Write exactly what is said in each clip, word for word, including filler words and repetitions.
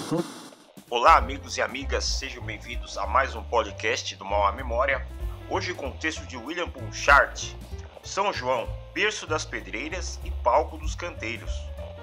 Olá, amigos e amigas, sejam bem-vindos a mais um podcast do Mauá Memória. Hoje com o texto de William Punchart, São João, berço das pedreiras e palco dos canteiros.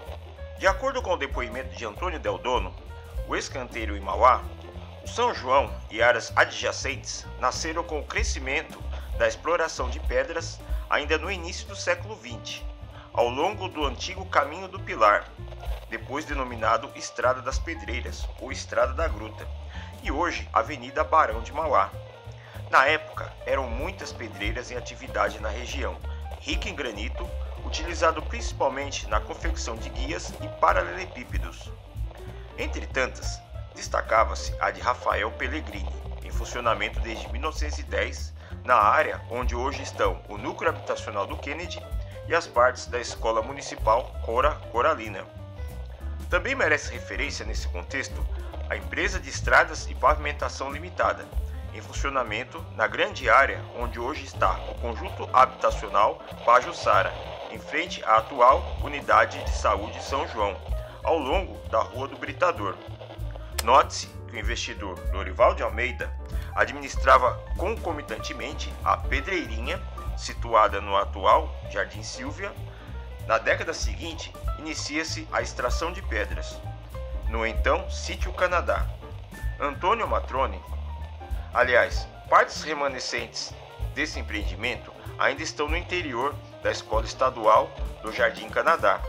De acordo com o depoimento de Antônio Del Dono, o ex-canteiro em Mauá, o São João e áreas adjacentes nasceram com o crescimento da exploração de pedras ainda no início do século vinte, ao longo do antigo Caminho do Pilar, depois denominado Estrada das Pedreiras ou Estrada da Gruta, e hoje Avenida Barão de Mauá. Na época, eram muitas pedreiras em atividade na região, rica em granito, utilizado principalmente na confecção de guias e paralelepípedos. Entre tantas, destacava-se a de Rafael Pellegrini, em funcionamento desde mil novecentos e dez, na área onde hoje estão o núcleo habitacional do Kennedy e as partes da Escola Municipal Cora Coralina. Também merece referência nesse contexto a Empresa de Estradas e Pavimentação Limitada, em funcionamento na grande área onde hoje está o Conjunto Habitacional Pajuçara, em frente à atual Unidade de Saúde São João, ao longo da Rua do Britador. Note-se que o investidor Lorival de Almeida administrava concomitantemente a Pedreirinha, situada no atual Jardim Sílvia. Na década seguinte, inicia-se a extração de pedras, no então Sítio Canadá. Antônio Matrone, aliás, partes remanescentes desse empreendimento ainda estão no interior da Escola Estadual do Jardim Canadá.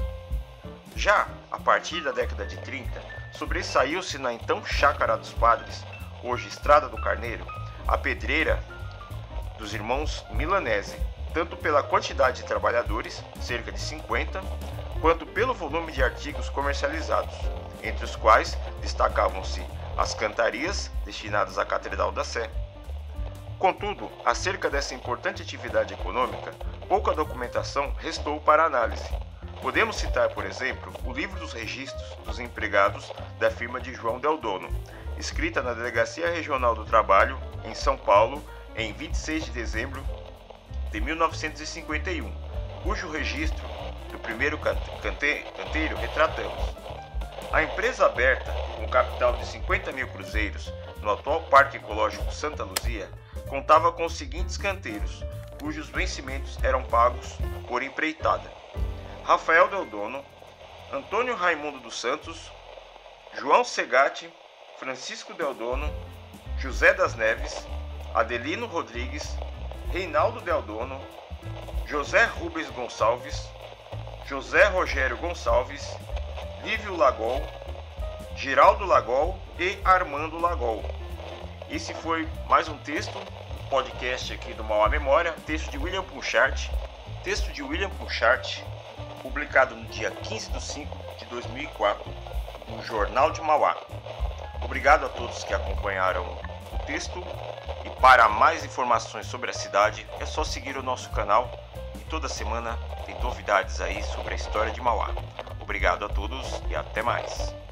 Já a partir da década de trinta, sobressaiu-se na então Chácara dos Padres, hoje Estrada do Carneiro, a pedreira dos irmãos Milanese, tanto pela quantidade de trabalhadores, cerca de cinquenta, quanto pelo volume de artigos comercializados, entre os quais destacavam-se as cantarias destinadas à Catedral da Sé. Contudo, acerca dessa importante atividade econômica, pouca documentação restou para análise. Podemos citar, por exemplo, o livro dos registros dos empregados da firma de João Del Dono, escrita na Delegacia Regional do Trabalho, em São Paulo, em vinte e seis de dezembro de mil novecentos e cinquenta e um, cujo registro do primeiro cante canteiro retratamos. A empresa aberta, com capital de cinquenta mil cruzeiros, no atual Parque Ecológico Santa Luzia, contava com os seguintes canteiros, cujos vencimentos eram pagos por empreitada: Rafael Del Dono, Antônio Raimundo dos Santos, João Segatti, Francisco Del Dono, José das Neves, Adelino Rodrigues, Reinaldo Del Dono, José Rubens Gonçalves, José Rogério Gonçalves, Lívio Lagol, Geraldo Lagol e Armando Lagol. Esse foi mais um texto, podcast aqui do Mauá Memória, texto de William Punchart, texto de William Punchart, publicado no dia quinze de cinco de dois mil e quatro, no Jornal de Mauá. Obrigado a todos que acompanharam o texto, e para mais informações sobre a cidade é só seguir o nosso canal, e toda semana tem novidades aí sobre a história de Mauá. Obrigado a todos e até mais.